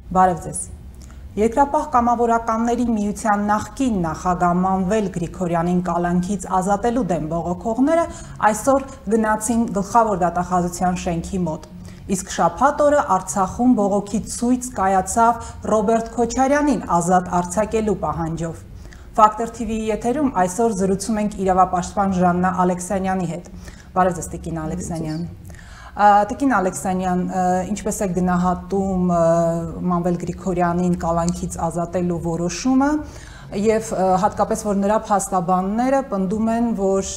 Բարև ձեզ։ Երկրապահ կամավորականների միության նախկին նախագահ Մանվել Գրիգորյանին կալանքից ազատելու դեմ բողոքողները այսօր գնացին Գլխավոր դատախազության շենքի մոտ։ Իսկ շաբաթ օրը Արցախում բողոքի ցույց կայացավ Ռոբերտ Քոչարյանին ազատ արձակելու պահանջով։ Factor TV-ի եթերում այսօր զրուցում ենք իրավապաշտպան Ժաննա Ալեքսանյանի հետ։ Բարև ձեզ, Տիկին Ալեքսանյան։ Տիկին Ալեքսանյան, ինչպես եք գնահատում Մանվել Գրիգորյանին կալանքից ազատելու որոշումը եւ հատկապես որ նրա փաստաբանները պնդում են, որ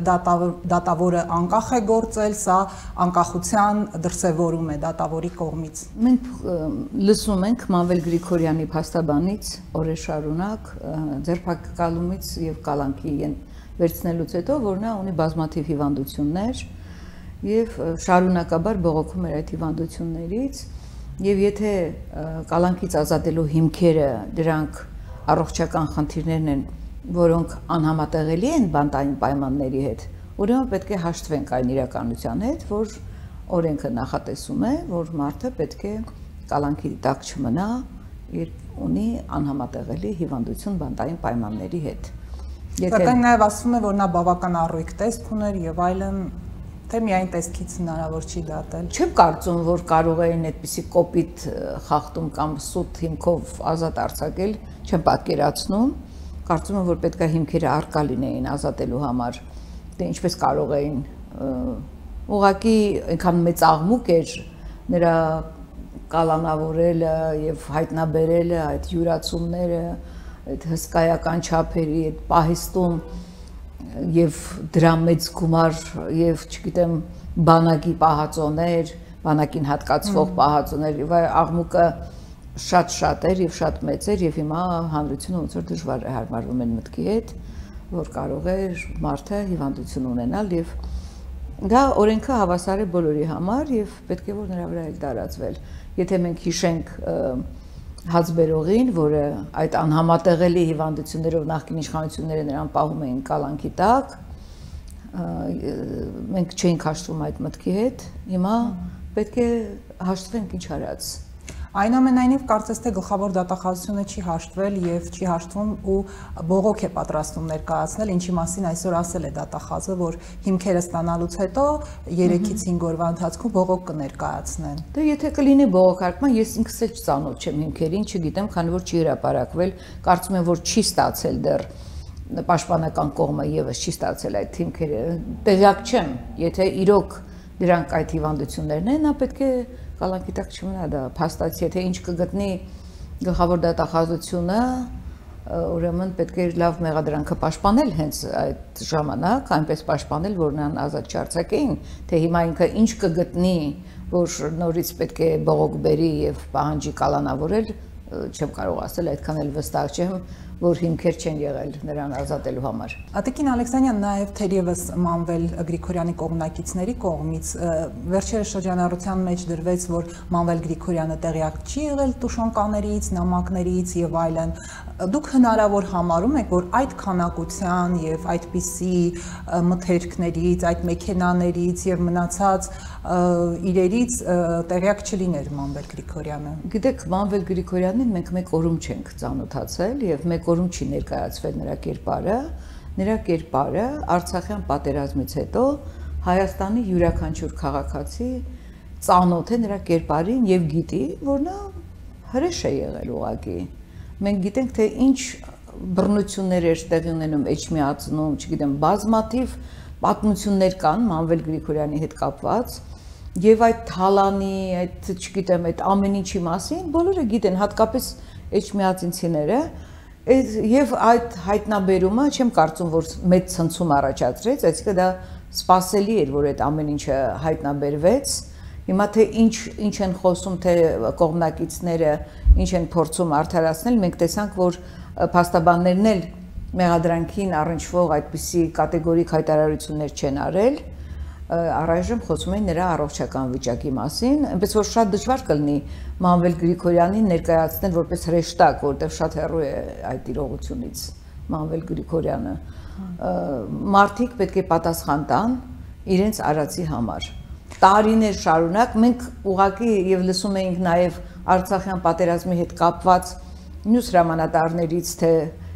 դատավորը անկախ է գործել, սա անկախության դրսևորում է դատավորի կողմից։ Մենք լսում ենք Մանվել Գրիգորյանի փաստաբանից օրեր շարունակ ձերբակալումից եւ կալանքի վերցնելուց հետո, որ նա ունի բազմաթիվ հիվանդություններ եւ շարունակաբար բողոքում էր այդ հիվանդություններից եւ եթե կալանքից ազատելու հիմքերը դրանք առողջական խնդիրներն են, որոնք անհամատեղելի են բանտային պայմանների հետ, ուրեմն պետք է հաշտվենք այն իրականության հետ, որ օրենքը նախատեսում է, որ մարդը պետք է կալանքի տակ չմնա, ունի անհամատեղելի հիվանդություն բանտային պայմանների հետ։ Սակայն նաեւ ասվում է, որ նա բավական առույգ տեսք ուներ եւ այլն, թե միայն տեսքից հնարավոր չի դատել։ Չեմ կարծում, որ կարող էին այդպիսի կոպիտ խախտում կամ սուտ հիմքով ազատ արձակել, չեմ պատկերացնում։ Կարծում եմ, որ պետք է հիմքերը առկա լինեին ազատելու համար։ Դե ինչպես կարող էին ուղղակի այնքան մեծ աղմուկ էր նրա կալանավորելը եւ հայտնաբերելը, այդ յուրացումները, այդ հսկայական չափերի, այդ պահեստում եւ դրա մեծ գումար եւ չգիտեմ բանակի պահածոներ, բանակին հատկացվող պահածոներ եւ աղմուկը շատ էր եւ շատ մեծ էր եւ հիմա հանրությունը ոնց որ դժվար է հարմարվում են մտքի հետ, որ կարող է մարդը հիվանդություն ունենալ եւ դա օրենքը հավասար է բոլորի համար եւ պետք է որ նրա վրա էլ տարածվել։ Եթե մենք հիշենք հացբերողին, որը այդ անհամատեղելի հիվանդություններով նախկին իշխանությունները նրան պահում էին կալանքի տակ, մենք չէինք հաշտվում այդ մտքի հետ, հիմա պետք է հաշտվենք ինչ արած։ Այնուամենայնիվ կարծես թե Գլխավոր դատախազությունը չի հաշտվել եւ չի հաշտվում ու բողոք է պատրաստում ներկայացնել, ինչի մասին այսօր ասել է դատախազը, որ հիմքերը ստանալուց հետո 3-ից 5 օրվա ընթացքում բողոք կներկայացնեն։ Դե եթե կլինի բողոքարկման, ես ինքս էլ ծանոթ չեմ հիմքերին, չգիտեմ, քանի որ չի հրապարակվել, կարծում եմ, որ չի ստացել դեռ պաշտպանական կողմը եւս չի ստացել այդ հիմքերը։ Տեղյակ չեմ, եթե իրոք դրանք այդ հիվանդություններն են, նա պետք է կալանքի տակ չմնա, դա փաստացի, եթե ինչ կգտնի Գլխավոր դատախազությունը, ուրեմն պետք է լավ մեղադրանքը պաշտպանել հենց այդ ժամանակ, այնպես պաշտպանել, որ նրան ազատ չարձակեին, թե հիմա ինքը ինչ կգտնի, որ նորից պետք է բողոք բերի եւ պահանջի կալանավորել, չեմ կարող ասել, այդքան էլ վստահ չեմ, որ հիմքեր չեն եղել նրան ազատելու համար։ Տիկին Ալեքսանյան, նաև թերևս Մանվել Գրիգորյանի կողմնակիցների կողմից վերջերս շրջանառության մեջ դրվեց, որ Մանվել Գրիգորյանը տեղյակ չի եղել տուշոնկաներից, նամակներից եւ այլն։ Դուք հնարավոր համարում եք, որ այդ քանակության եւ այդպիսի մթերքներից, այդ մեքենաներից եւ մնացած իրերից տեղյակ չլիներ Մանվել Գրիգորյանը։ Գիտեք, Մանվել Գրիգորյանին մենք մեկ օրում չենք ծանոթացել եւ մեկ օրում չի ներկայացվել նրա կերպարը Արցախյան պատերազմից հետո Հայաստանի յուրաքանչյուր քաղաքացի ծանոթ է նրա կերպարին եւ գիտի, որ նա հրեշ է եղել ուղղակի։ Մենք գիտենք, թե ինչ բռնություններ էր տեղի ունենում Էջմիածնում, չգիտեմ, բազմաթիվ պատմություններ կան Մանվել Գրիգորյանի հետ կապված եւ այդ թալանի, այդ չգիտեմ, այդ ամեն ինչի մասին բոլորը գիտեն, հատկապես էջմիածինցիները, եւ այդ հայտնաբերումը չեմ կարծում, որ մեծ ցնցում առաջացրեց, այսինքն դա սպասելի էր, որ այդ ամեն ինչը հայտնաբերվեց։ Հիմա թե ինչ են խոսում, թե կողմնակիցները ինչ են փորձում արդարացնել, մենք տեսանք, որ փաստաբաններն էլ մեղադրանքին առնչվող այդպիսի կատեգորիկ հայտարարություններ չեն արել, առայժմ խոսում են նրա առողջական վիճակի մասին, այնպես որ շատ դժվար կլինի Մանվել Գրիգորյանին ներկայացնել որպես հրեշտակ, որտեղ շատ հեռու է այդ իրողությունից Մանվել Գրիգորյանը։ Մարդիկ պետք է պատասխան տան իրենց արածի համար։ Տարիներ շարունակ մենք ուղղակի եւ լսում էինք նաեւ Արցախյան պատերազմի հետ կապված մյուս հրամանատարներից, թե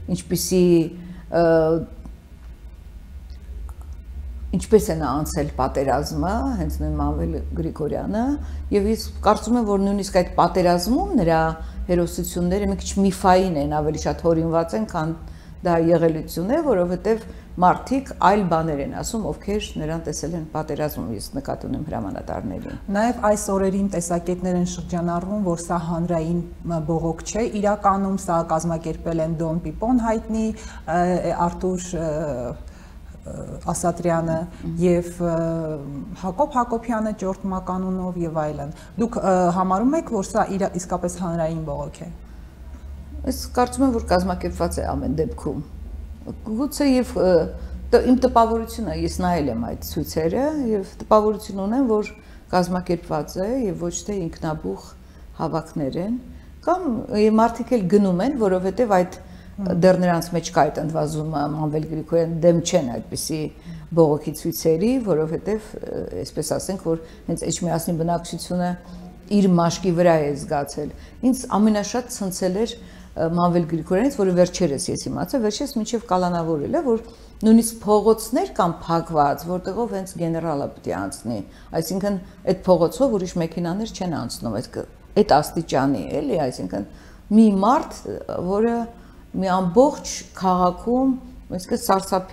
ինչպես է նա անցել պատերազմը, հենց նույն Մանվել Գրիգորյանը, եւ ես կարծում եմ, որ նույնիսկ այդ պատերազմում նրա հերոսությունները մի քիչ միֆային են, ավելի շատ հորինված են, քան դա եղելություն է, որովհետեւ մարդիկ այլ բաներ են ասում, ովքեր նրան տեսել են պատերազմում, ես նկատի ունեմ հրամանատարներին։ Նաև այս օրերին տեսակետներ են շրջանառվում, որ սա հանրային բողոք չէ, իրականում սա կազմակերպել են Դոն Պիպոն հայտնի, Արտուր Ասատրյանը եւ Հակոբ Հակոբյանը Ճորտ Մականունով եւ այլն։ Դուք համարում եք, որ սա իսկապես հանրային բողոք է։ Ես կարծում եմ, որ կազմակերպված է ամեն դեպքում։ Գուցե եւ իմ տպավորությունը, ես նայել եմ այդ ցույցերը եւ տպավորություն ունեմ, որ կազմակերպված է եւ ոչ թե ինքնաբուխ հավաքներ են, կամ մարդիկ էլ գնում են, որովհետեւ այդ դեռ նրանց մեջ կա այդ ընդվազումը Մանվել Գրիգորյան դեմ չեն այդպիսի բողոքի ցույցերի, որովհետեւ այսպես ասենք, որ հենց Էջմիածնի բնակչությունը իր մաշկի վրա է զգացել։ Ինձ ամենաշատ ցնցել էր Մանվել Գրիգորյանից, որը վերջերս ես իմացա, վերջերս մինչև կալանավորել է, որ նույնիսկ փողոցներ կան փակված, որտեղով հենց գեներալը պետք է անցնի, այսինքն այդ փողոցով ուրիշ մեքենաներ չեն անցնում, այդ աստիճանի էլի, այսինքն մի մարդ, որը մի ամբողջ քաղաքում, այսինքն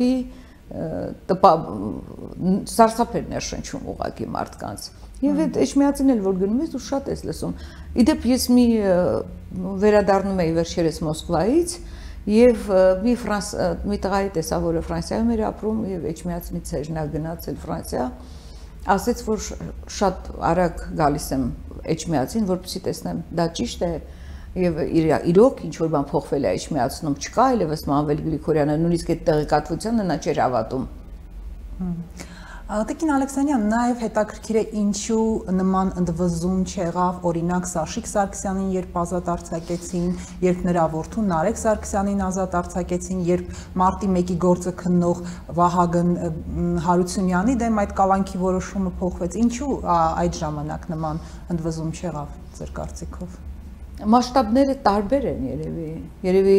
սարսափ էր ներշնչում ուղղակի մարդկանց։ Եվ այդ Էջմիածին էլ որ գնում ես, դու շատ ես լսում։ Իդեպ ես վերադառնում էի վերջերս Մոսկվայից եւ մի տղայի տեսա, որը Ֆրանսիայում էր ապրում եւ Էջմիածնից էր նա գնացել Ֆրանսիա, ասեց, որ շատ արագ գալիս եմ Էջմիածին, որպեսզի տեսնեմ դա ճիշտ է եւ իրոք ինչ որ բան փոխվել է Էջմիածնում, չկա այլևս Մանվել Գրիգորյանը, նույնիսկ այդ տեղեկատվությանը նա չէր հավատում։ Տիկին Ալեքսանյան, նաև հետաքրքիր է ինչու նման ընդվզում չեղավ, օրինակ Սաշիկ Սարգսյանին երբ ազատ արձակեցին, երբ նրա որդուն Նարեկ Սարգսյանին ազատ արձակեցին, երբ մարտի 1-ի գործը քննող Վահագն Հարությունյանի դեմ այդ կալանքի որոշումը փոխվեց, ինչու այդ ժամանակ նման ընդվզում չեղավ ձեր կարծիքով։ Մասշտաբները տարբեր են երևի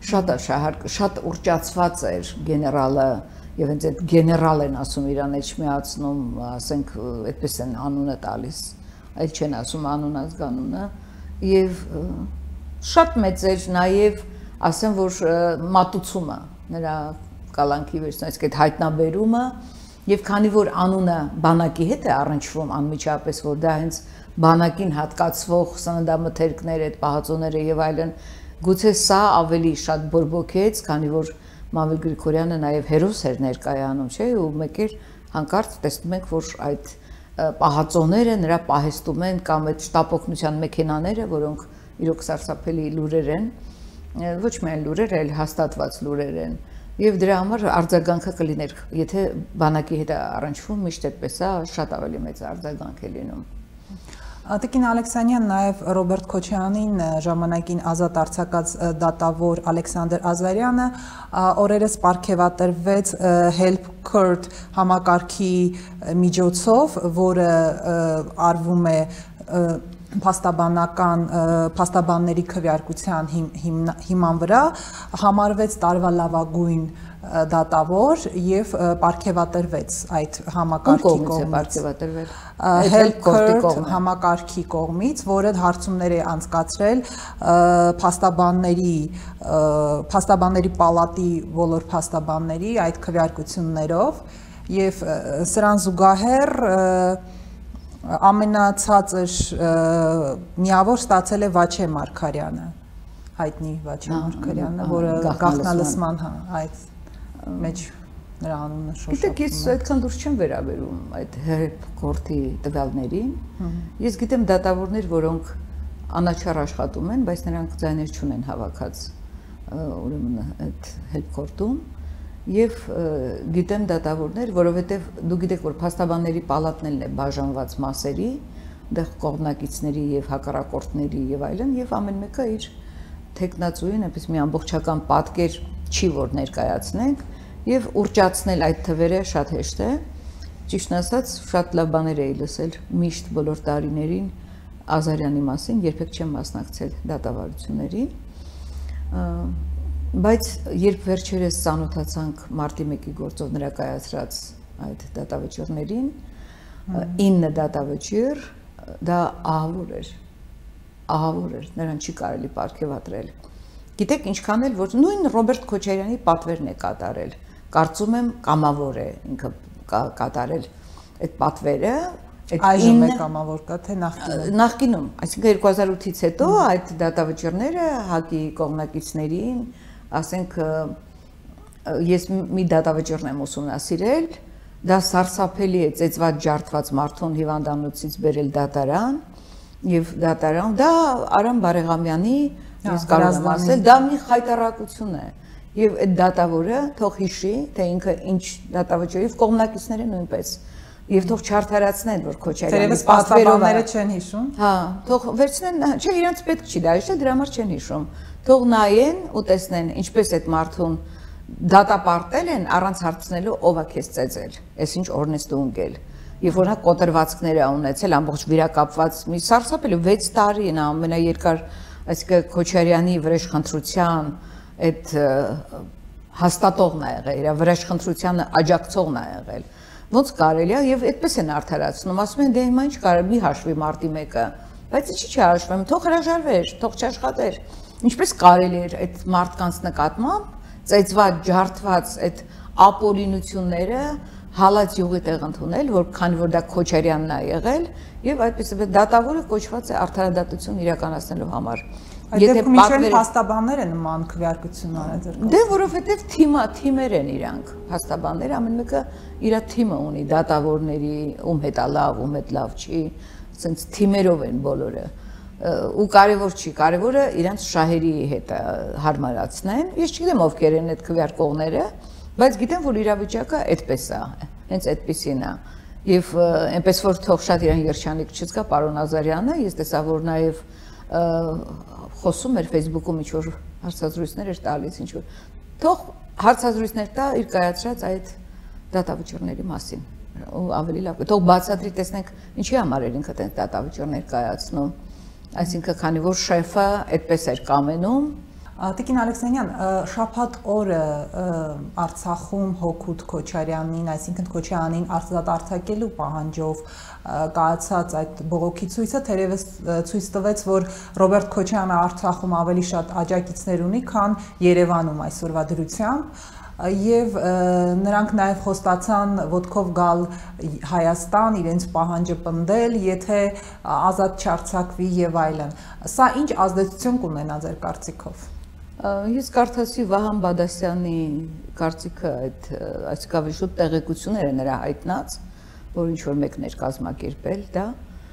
շատ ուռճացված էր գեներալը եւ հենց այդ գեներալ են ասում իրան Էջմիածնում, ասենք այդպես են անունը տալիս, այլ չեն ասում անուն-ազգանունը եւ շատ մեծ էր նաեւ ասեմ որ մատուցումը նրա կալանքի վերջն, այսինքն այդ հայտնաբերումը եւ քանի որ անունը բանակի հետ է առնչվում անմիջապես, որ դա հենց բանակին հատկացվող սննդամթերքներ, այդ պահածոները եւ այլն, գուցե սա ավելի շատ բորբոքեց, քանի որ Մանվել Գրիգորյանը նաև հերոս էր ներկայանում, չէ՞, ու մեկ էլ հանկարծ տեսնում ենք, որ այդ պահածոները նրա պահեստում են կամ այդ շտապօգնության մեքենաները, որոնք իրոք սարսափելի լուրեր են, ոչ միայն լուրեր, այլ հաստատված լուրեր են, եւ դրա համար արձագանքը կլիներ, եթե բանակի հետ առնչվում միշտ այդպես է, շատ ավելի մեծ արձագանք է լինում։ Տիկին Ալեքսանյան, նաև Ռոբերտ Քոչյանին ժամանակին ազատ արձակած դատավոր Ալեքսանդր Ազարյանը օրերս պարգևատրվեց Help Kurt համակարգի միջոցով, որը արվում է փաստաբանների քվեարկության հիման վրա, համարվեց տարվա լավագույն դատավոր եւ պարգևատրվեց այդ համակարգի կողմից Help Kurt համակարգի կողմից, որը հարցումներ է անցկացրել փաստաբանների պալատի բոլոր փաստաբանների այդ քվեարկություններով եւ սրան զուգահեռ ամենացածր միավոր ստացել է Վաչե Մարգարյանը, հայտնի Վաչե Մարգարյանը, որը գաղտնալսման այդ մեջ նրա անունը շոշափում է։ Գիտեք, ես այդքան դուրս չեմ վերաբերում այդ Help Kurt-ի տվյալներին։ Ես գիտեմ դատավորներ, որոնք անաչառ աշխատում են, բայց նրանք ձայներ չունեն հավաքած ուրեմն այդ Help Kurt-ում, եւ գիտեմ դատավորներ, որովհետեւ դու գիտեք, որ փաստաբանների պալատն է բաժանված մասերի, այնտեղ կողմնակիցների եւ հակառակորդների եւ այլն, եւ ամեն մեկը իր տեխնացուին այնպես մի ամբողջական պատկեր չի որ ներկայացնենք եւ ուռճացնել այդ թվերը շատ հեշտ է։ Ճիշտն ասած, շատ լավ բաներ էի լսել միշտ բոլոր տարիներին Ազարյանի մասին երբեք չեմ մասնակցել դատավարություններին, բայց երբ վերջերս ծանոթացանք մարտի 1-ի գործով նրա կայացրած այդ դատավճիռներին, 9 դատավճիռ, դա ահավոր էր, նրան չի կարելի պարգևատրել։ Գիտեք ինչքան էլ որ նույն Ռոբերտ Քոչարյանի պատվերն է կատարել, կարծում եմ կամավոր է ինքը կատարել այդ պատվերը, այժմ է կամավոր կա թե նախկինում, այսինքն 2008-ից հետո այդ դատավճիռները ՀԱԿ-ի կողմնակիցներին, ասենք ես մի դատավճիռն եմ ուսումնասիրել, դա սարսափելի է ծեծված ջարդված մարդուն հիվանդանոցից բերել դատարան եւ դատարան դա Արամ Բարեղամյանի ես կարող եմ ասել դա մի խայտարակություն է եւ այդ դատավորը թող հիշի թե ինքը ինչ դատավճիռի կողմնակիցները նույնպես եւ թող չարթարացնեն որ Քոչարյանի պատվերները չեն հիշում հա թող վերցնեն չէ իրենց պետք չի դա հիշել դրա համար չեն հիշում թող նայեն ու տեսնեն ինչպես այդ մարդուն դատապարտել են առանց հարցնելու ով է քեզ ծեծել այս ինչ օրն ես դու ընկել եւ որ նա կոտրվածքներ է ունեցել ամբողջ վիրակապված մի սարսափելի 6 տարի նա ամենաերկար այսինքն Քոչարյանի վրեժխնդրության այդ հաստատողն է եղել իր վրեժխնդրությանը աջակցողն է եղել ոնց կարելի է եւ այդպես են արդարացնում ասում են դե հիմա ինչ կարելի մի հաշվի մարտի 1-ը բայց ինչի՞ չհաշվեմ թող հրաժարվեր թող չաշխատեր ինչպես կարելի էր այդ մարդկանց նկատմամբ ծեծված ջարդված այդ ապօրինությունները հալած յուղի տեղ ընդունել որ քանի որ դա Քոչարյանն է եղել եւ այդպես դատավորը կոչված է արդարադատություն իրականացնելու համար Եթե միշտ փաստաբանները նման քվեարկություն արել դե որովհետեւ թիմեր են իրանք փաստաբանները ամեն մեկը իր թիմը ունի դատավորների ում հետ է լավ ում հետ լավ չի ասենց թիմերով են բոլորը ու կարևոր չի կարևորը իրանց շահերի հետ հարմարացնեն ես չգիտեմ ովքեր են այդ քվեարկողները բայց գիտեմ որ իրավիճակը այդպես է հենց այդպեսին է եւ այնպես որ թող շատ իրան երջանիկ չզգա պարոն Ազարյանը ես տեսա որ նաեւ խոսում էր Facebook-ում ինչ որ հարցազրույցներ էր տալիս ինչ որ թող հարցազրույցներ տա իր կայացրած այդ դատավճիռների մասին ու ավելի լավ թող բացատրի տեսնենք ինչի համար էր ինքը այդպես դատավճիռներ կայացնում այսինքն քանի որ շեֆը այդպես էր կամենում Տիկին Ալեքսանյան, շաբաթ օրը Արցախում Հոքուտ Քոչարյանին, այսինքն Քոչարյանին ազատ արձակելու պահանջով կայացած այդ բողոքի ցույցը թերևս ցույց տվեց, որ Ռոբերտ Քոչարյանը Արցախում ավելի շատ աջակիցներ ունի, քան Երևանում այսօրվա դրությամբ եւ նրանք նաեւ խոստացան ոտքով գալ Հայաստան իրենց պահանջը պնդել, եթե ազատ չարձակվի եւ այլն։ Սա ինչ ազդեցություն կունենա ձեր կարծիքով։ Ես կարծացի Վահան Բադասյանի կարծիքը այդ այսինքն ավելի շուտ տեղեկությունները նրա հայտնած, որ ինչ որ մեկն էր կազմակերպել դա։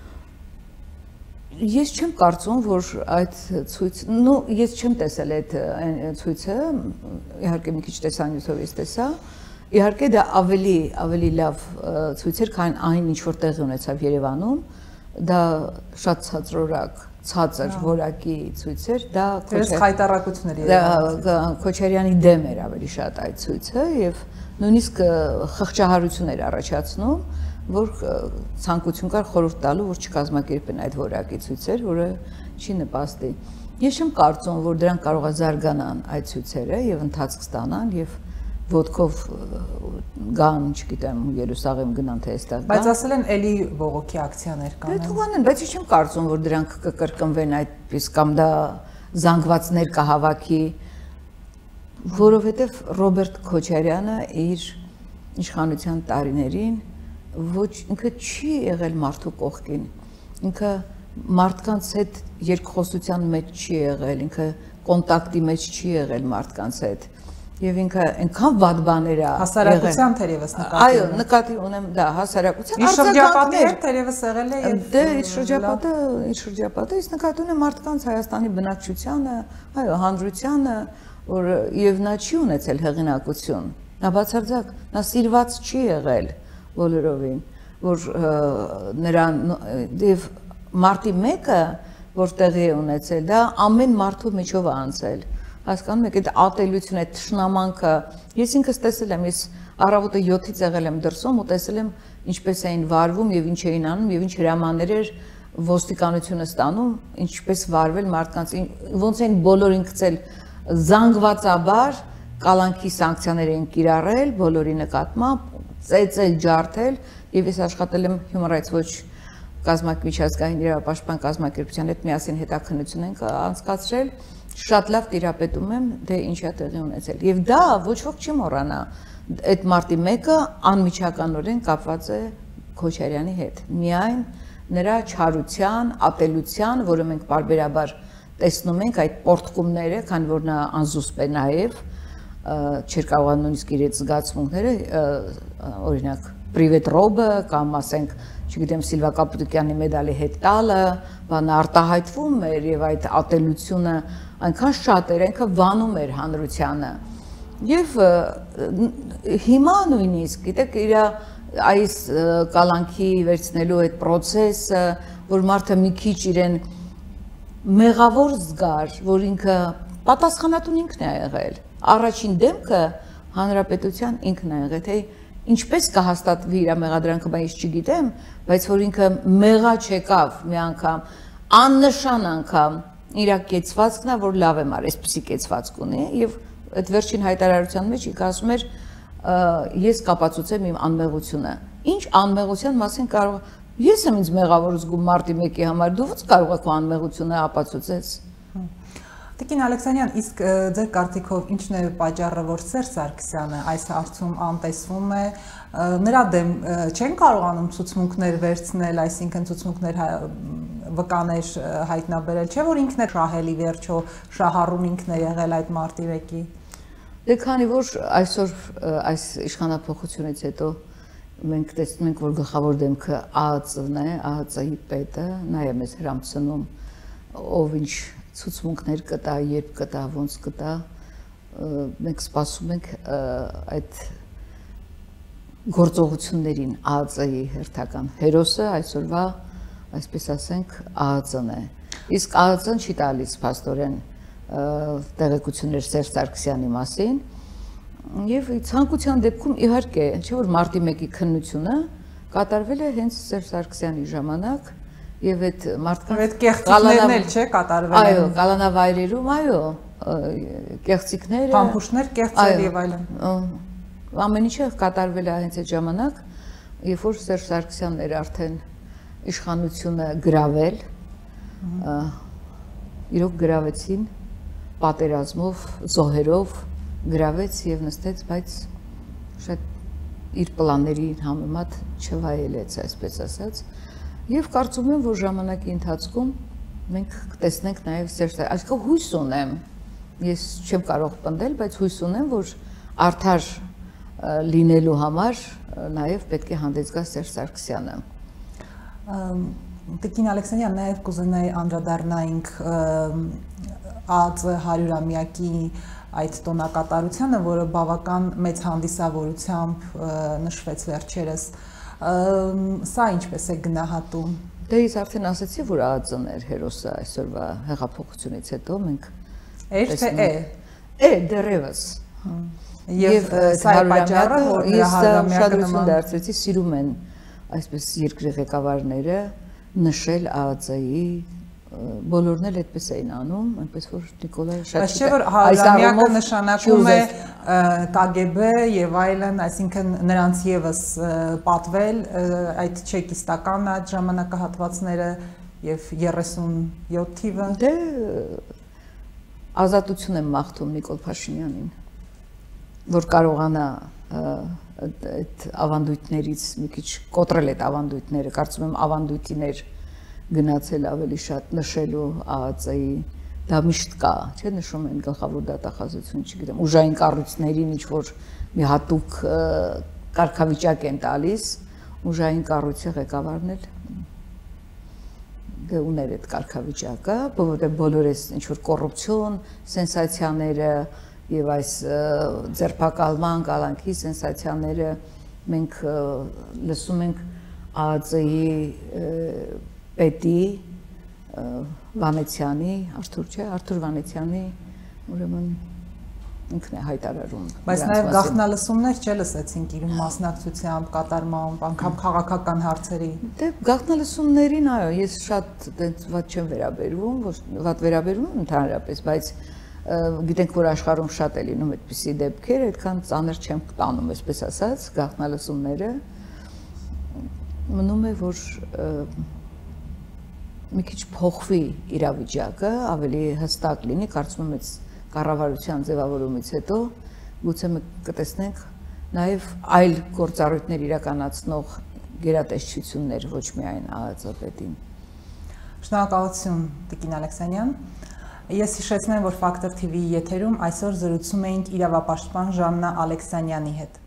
Ես չեմ կարծում, որ այդ ես չեմ տեսել այդ ցույցը, իհարկե մի քիչ տեսանյութով ես տեսա, իհարկե դա ավելի լավ ցույց էր, քան այն ինչ որ տեղի ունեցավ Երևանում, դա շատ ցածր որակի ցույց էր, դա Քոչարյանի դեմ էր ավելի շատ այդ ցույցը եւ նույնիսկ խղճահարություն էր առաջացնում, որ ցանկություն կար խորհուրդ տալու, որ չկազմակերպեն այդ որակի ցույցեր, որը չի նպաստի։ Ես չեմ կարծում, որ դրանք կարող է զարգանան այդ ցույցերը եւ ընթացք ստանան եւ ոտքով գան, չգիտեմ, Երուսաղեմ գնան թե այստեղ գան։ Բայց ասել են էլի բողոքի ակցիաներ կանեն։ Դե թողանեն, բայց ես չեմ կարծում, որ դրանք կկրկնվեն այդպես կամ դա զանգվածներ կհավաքի, որովհետև Ռոբերտ Քոչարյանը իր իշխանության տարիներին ոչ ինքը չի եղել մարդու կողքին։ Ինքը մարդկանց հետ երկխոսության մեջ չի եղել, ինքը կոնտակտի մեջ չի եղել մարդկանց հետ։ Եվ ինքը այնքան վատ բաներ է հասարակության թերևս նկատի այո նկատի ունեմ դա հասարակության իր շրջապատի հետ թերևս եղել է եւ դե իր շրջապատը ես նկատի ունեմ մարդկանց Հայաստանի բնակչությանը այո հանրությանը որ եւ նա չի ունեցել հեղինակություն նա բացարձակ նա սիրված չի եղել բոլորովին որ նրան եւ մարտի 1-ը որ տեղի է ունեցել դա ամեն մարդու միջով է անցել հասկանում եք այդ ատելությունը, այդ թշնամանքը, ես ինքս տեսել եմ, ես առավոտը 7-ից եղել եմ դրսում ու տեսել եմ ինչպես էին վարվում եւ ինչ էին անում եւ ինչ հրամաններ էր ոստիկանությունը ստանում, ինչպես վարվել մարդկանց, ոնց են բոլորին գցել զանգվածաբար կալանքի սանկցիաներ են կիրառել բոլորի նկատմամբ, ծեծել, ջարդել, եւ ես աշխատել եմ Human Rights Watch կազմակերպության իրավապաշտպան կազմակերպության հետ միասին հետաքննություն ենք անցկացրել, շատ լավ տիրապետում եմ, թե ինչ է տեղի ունեցել։ Եվ դա ոչ ոք չի մոռանա, այդ մարտի 1-ը անմիջականորեն կապված է Քոչարյանի հետ։ Միայն նրա չարության, ատելության, որը մենք բարբերաբար տեսնում ենք այդ պորտկումները, քանի որ նա անզուսպ է նաև, չէր կարողանում նույնիսկ իր զգացմունքները, օրինակ Privet Robe կամ ասենք, չգիտեմ, Սիլվա Կապուտիկյանի մեդալի հետ տալը, բանը արտահայտվում էր եւ այդ ատելությունը այնքան շատ էր, այնքան վանում էր հանրությանը։ Եվ հիմա նույնիսկ, գիտեք, իր այս կալանքի վերցնելու այդ process-ը, որ մարդը մի քիչ իրեն մեղավոր զգար, որ ինքը պատասխանատուն ինքն է եղել։ Առաջին դեմքը հանրապետության ինքն է եղել, թե ինչպես կհաստատվի իր մեղադրանքը, բայց չգիտեմ, բայց որ ինքը մեղա չեկավ մի անգամ, աննշան անգամ իր կեցվածքն է, որ լավ եմ արել, այսպեսի կեցվածք ունի, եւ այդ վերջին հայտարարության մեջ ինքը ասում էր ես կապացուցեմ իմ անմեղությունը։ Ինչ անմեղության մասին կարող ես եմ ինձ մեղավոր զգում մարտի 1-ի համար, դու ո՞նց կարող ես քո անմեղությունը ապացուցես։ Տիկին Ալեքսանյան, իսկ ձեր կարծիքով ինչն է պատճառը, որ Սերժ Սարգսյանը այս հարցում անտեսվում է, նրա դեմ չեն կարողանում ցուցմունքներ վերցնել, այսինքն ցուցմունքներ վկաներ հայտնաբերել, չէ՞ որ ինքն է շահելի վերջո, շահառուն ինքն է եղել այդ մարտի 1-ի։ Դե քանի որ այսօր այս իշխանափոխությունից հետո մենք տեսնում ենք, որ գլխավոր դեմքը ԱԱԾ-ն է, ԱԱԾ-ի պետը, նա է մեզ հրամցնում, ով ինչ ցուցմունքներ կտա, երբ կտա, ոնց կտա, մենք սպասում ենք այդ գործողություններին ԱԱԾ-ի հերթական հերոսը այսօրվա, այսպես ասենք, ԱԱԾ-ն է։ Իսկ ԱԱԾ-ն չի տալիս փաստորեն տեղեկություններ Սերժ Սարգսյանի մասին եւ ցանկության դեպքում իհարկե չէ որ մարտի 1-ի քննությունը կատարվել է հենց Սերժ Սարգսյանի ժամանակ եւ այդ մարդկանց կեղծիքներն էլ չէ կատարվել են։ Այո, կալանավայրերում, այո, կեղծիքները, փամփուշտներ, կեղծեր եւ այլն։ Ամեն ինչը կատարվել է հենց այդ ժամանակ, երբ որ Սերժ Սարգսյանն էր արդեն իշխանությունը գրավել, իրոք գրավեցին պատերազմով, զոհերով գրավեց եւ նստեց, բայց շատ իր պլանների համեմատ չվայելեց, այսպես ասած։ Եվ կարծում եմ, որ ժամանակի ընթացքում մենք կտեսնենք նաեւ Սերժ, այսինքն հույս ունեմ, ես չեմ կարող պնդել, բայց հույս ունեմ, որ արդար լինելու համար նաեւ պետք է հանդես գա Սերժ Սարգսյանը։ Տիկին Ալեքսանյան, նաեւ կուզենայի անդրադառնայինք ԱԱԾ 100-ամյակի այդ տոնակատարությանը, որը բավական մեծ հանդիսավորությամբ նշվեց վերջերս, սա ինչպես է գնահատում։ Դե ես արդեն ասացի, որ ԱԱԾ-ն էր հերոսը այսօրվա հեղափոխությունից հետո մենք դեռևս։ Եվ սա է պատճառը, որ ես շատություն դարձրեցի, սիրում են այսպես երկրի ղեկավարները նշել ԱԱԾ-ի բոլորն էլ այդպես էին անում, այնպես որ Նիկոլայը շատ Բայց չէ որ 100-ամյակը նշանակում է KGB եւ այլն, այսինքն նրանց եւս պատվել այդ չեկիստական այդ ժամանակահատվածները եւ 37 թիվը։ Դե ազատություն եմ մաղթում Նիկոլ Փաշինյանին, որ կարողանա այդ ավանդույթներից մի քիչ կոտրել այդ ավանդույթները, կարծում եմ ավանդույթիներ գնացել ավելի շատ նշելու ԱԱԾ-ի, դա միշտ կա, չէ, նշում են գլխավոր դատախազություն, չգիտեմ, ուժային կառույցներին ինչ-որ մի հատուկ կարգավիճակ են տալիս, ուժային կառույցի ղեկավարն էլ դե ուներ այդ կարգավիճակը, որովհետև բոլոր այս ինչ-որ կոռուպցիոն սենսացիաները եւ այս ձերբակալման կալանքի սենսացիաները մենք լսում ենք ԱԱԾ-ի պետի Վանեցյանի, Արթուր Վանեցյանի, ուրեմն ինքն է հայտարարում։ Բայց նաև գաղտնալսումներ չլսեցինք իր մասնակցությամբ, կատարմամբ, անգամ քաղաքական հարցերի։ Դե գաղտնալսումներին, այո, ես շատ վատ չեմ վերաբերվում, վատ վերաբերվում ընդհանրապես, բայց գիտենք, որ աշխարհում շատ է լինում այդպիսի դեպքեր, այդքան ծանր չեմ տանում, այսպես ասած, գաղտնալսումները։ Մնում է, որ մի քիչ փոխվի իրավիճակը, ավելի հստակ լինի, կարծում եմ, կառավարության ձևավորումից հետո գուցե մենք կտեսնենք նաև այլ գործառույթներ իրականացնող գերատեսչություններ, ոչ միայն ԱԱԾ-պետին։ Շնորհակալություն, Տիկին Ալեքսանյան։ Ես հիշեցնեմ, որ Factor TV-ի եթերում այսօր զրուցում էինք իրավապաշտպան Ժաննա Ալեքսանյանի հետ։